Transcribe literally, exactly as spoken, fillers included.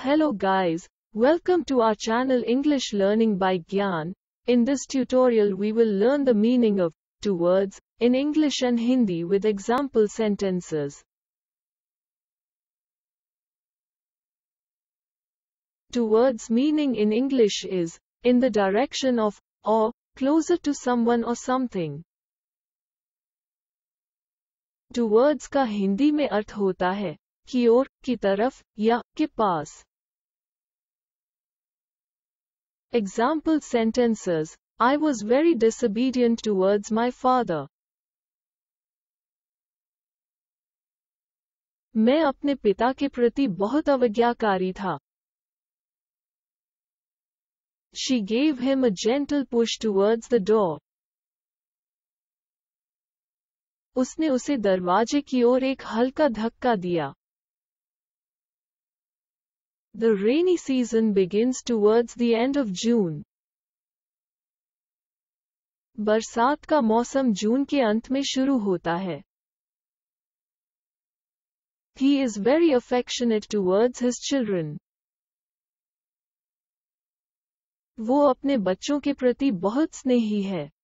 Hello guys, welcome to our channel English Learning by Gyan. In this tutorial we will learn the meaning of two words in English and Hindi with example sentences. Two words meaning in English is in the direction of or closer to someone or something. Two words का हिंदी में अर्थ होता है की ओर, की तरफ या के पास. Example sentences: I was very disobedient towards my father. मैं अपने पिता के प्रति बहुत अवज्ञाकारी था. She gave him a gentle push towards the door. उसने उसे दरवाजे की ओर एक हल्का धक्का दिया. The rainy season begins towards the end of June. बरसात का मौसम जून के अंत में शुरू होता है. He is very affectionate towards his children. वो अपने बच्चों के प्रति बहुत स्नेही है.